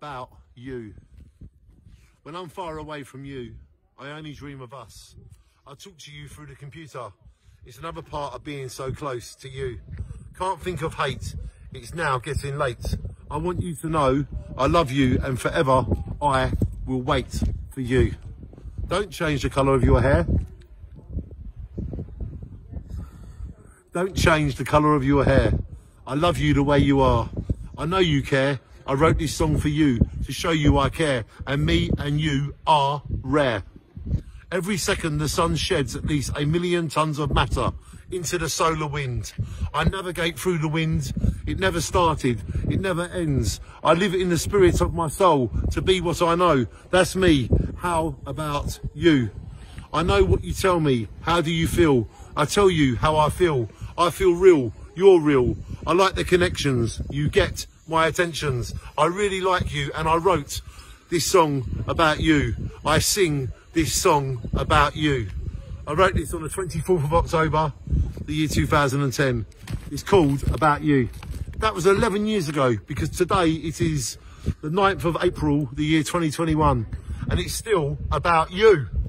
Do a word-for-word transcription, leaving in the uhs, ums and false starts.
about you. When I'm far away from you, I only dream of us. I talk to you through the computer. It's another part of being so close to you. Can't think of hate. It's now getting late. I want you to know I love you, and forever I will wait for you. Don't change the colour of your hair. Don't change the colour of your hair. I love you the way you are. I know you care. I wrote this song for you to show you I care, and me and you are rare. Every second the sun sheds at least a million tons of matter into the solar wind. I navigate through the wind. It never started. It never ends. I live in the spirit of my soul to be what I know. That's me. How about you? I know what you tell me. How do you feel? I tell you how I feel. I feel real. You're real. I like the connections. You get my attentions. I really like you, and I wrote this song about you. I sing this song about you. I wrote this on the twenty-fourth of October, the year two thousand ten. It's called About You. That was eleven years ago, because today it is the ninth of April, the year twenty twenty-one, and it's still about you.